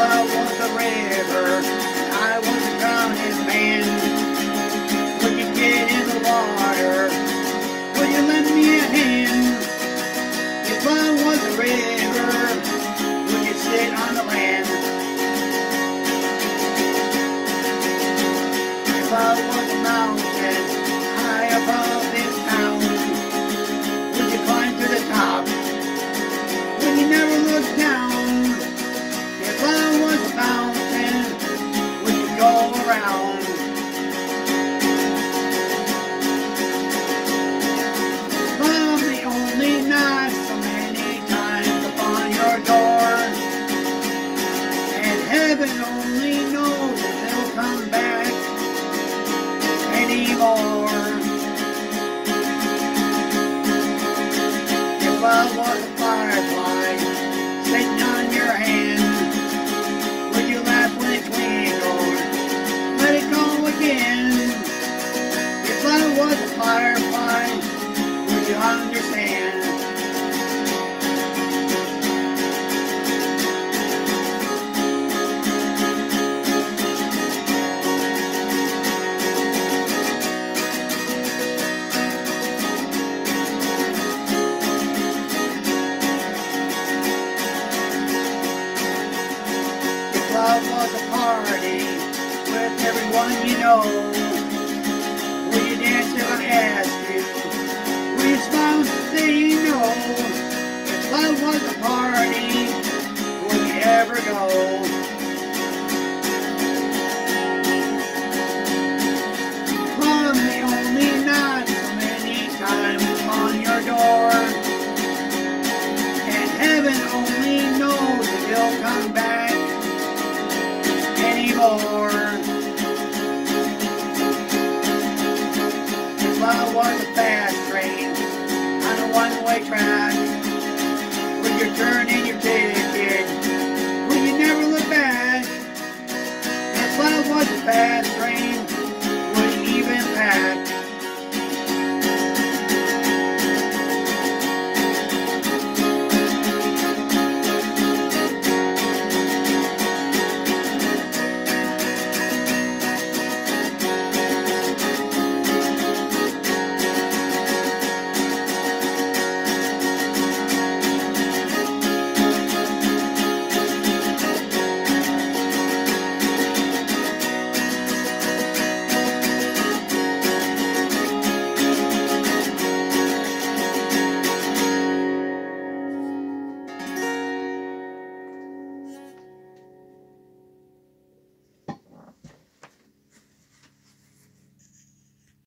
I was a river, I was a drowning man, would you get in the water? Will you lend me a hand? If I was a river, would you sit on the land? If I was a mountain high above this town, would you climb to the top? Would you never look down? If I was a mountain, would you go around? I'm the only knock so many times upon your door, and heaven only knows if they'll come back anymore. If I was a firefly sitting on your hand, would you laugh when it twinkled? Let it go again. If I was a firefly, would you understand? Love was a party with everyone you know. Will you dance if I ask you? Will you smile and say no? If love was a party, will you ever go?